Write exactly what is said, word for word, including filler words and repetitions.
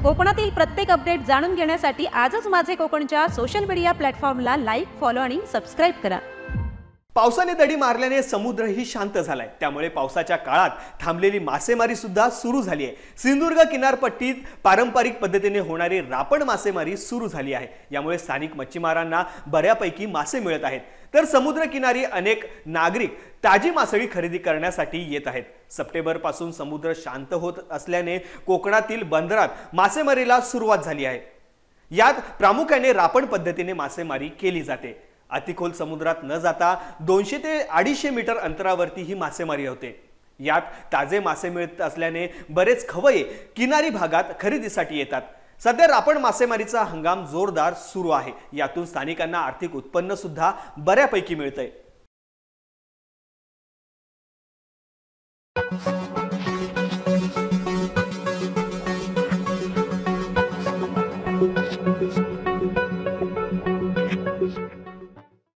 कोकणातील प्रत्येक अपडेट जाणून घेण्यासाठी आजच माझे कोकणच्या सोशल मीडिया प्लॅटफॉर्मला लाईक, फॉलो आणि सबस्क्राइब करा। पावसाने दडी मारल्याने समुद्रही शांत झालाय, त्यामुळे पावसाच्या काळात थांबलेली मासेमारी सुद्धा सुरू झाली आहे। सिंधुदुर्ग किनारपट्टीत पारंपरिक पद्धतीने होणारी रापण मासेमारी सुरू झाली आहे। यामुळे स्थानिक मच्छीमारांना बऱ्यापैकी मासे मिळत आहेत, तर समुद्र किनारी अनेक नागरिक ताजी मासळी खरेदी करण्यासाठी येत आहेत। सप्टेंबर पासून समुद्र शांत होत असल्याने कोकणातील बंदरात मासेमारीला सुरुवात झाली आहे। यात प्रामुख्याने रापण पद्धतीने मासेमारी केली जाते। अतिखोल समुद्रात न जाता दोनशे ते अडीचशे मीटर अंतरावरती ही मासेमारी होते। यात ताजे मासे मिळत असल्याने बरेच खवय्ये किनारी भागात खरेदीसाठी येतात। सध्या रापण मासेमारीचा हंगाम जोरदार सुरू आहे। यातून स्थानिकांना आर्थिक उत्पन्न सुद्धा बऱ्यापैकी मिळतंय। Thank you.